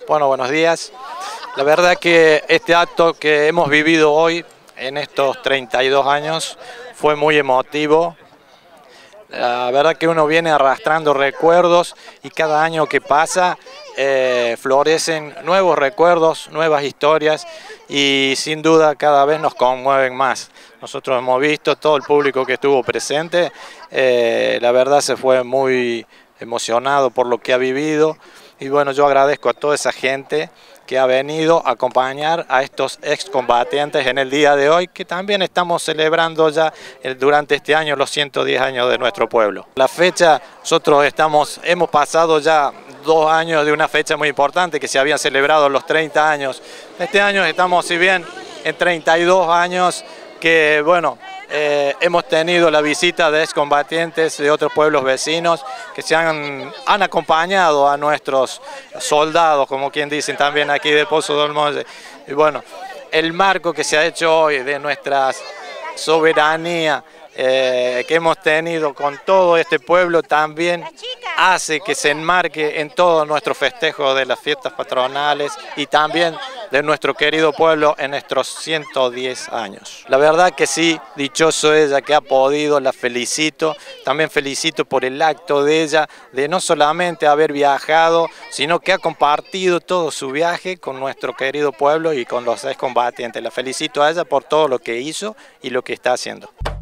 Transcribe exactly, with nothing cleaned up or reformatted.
Bueno, buenos días. La verdad que este acto que hemos vivido hoy, en estos treinta y dos años, fue muy emotivo. La verdad que uno viene arrastrando recuerdos y cada año que pasa eh, florecen nuevos recuerdos, nuevas historias y sin duda cada vez nos conmueven más. Nosotros hemos visto, todo el público que estuvo presente, eh, la verdad se fue muy emocionado por lo que ha vivido y bueno, yo agradezco a toda esa gente que ha venido a acompañar a estos excombatientes en el día de hoy, que también estamos celebrando ya durante este año los ciento diez años de nuestro pueblo. La fecha, nosotros estamos, hemos pasado ya dos años de una fecha muy importante que se habían celebrado los treinta años. Este año estamos, si bien, en treinta y dos años que, bueno, Eh, hemos tenido la visita de excombatientes de otros pueblos vecinos que se han, han acompañado a nuestros soldados, como quien dicen también aquí de Pozo del Molle. Y bueno, el marco que se ha hecho hoy de nuestra soberanía eh, que hemos tenido con todo este pueblo también hace que se enmarque en todo nuestro festejo de las fiestas patronales y también de nuestro querido pueblo en nuestros ciento diez años. La verdad que sí, dichoso ella que ha podido, la felicito, también felicito por el acto de ella, de no solamente haber viajado, sino que ha compartido todo su viaje con nuestro querido pueblo y con los excombatientes. La felicito a ella por todo lo que hizo y lo que está haciendo.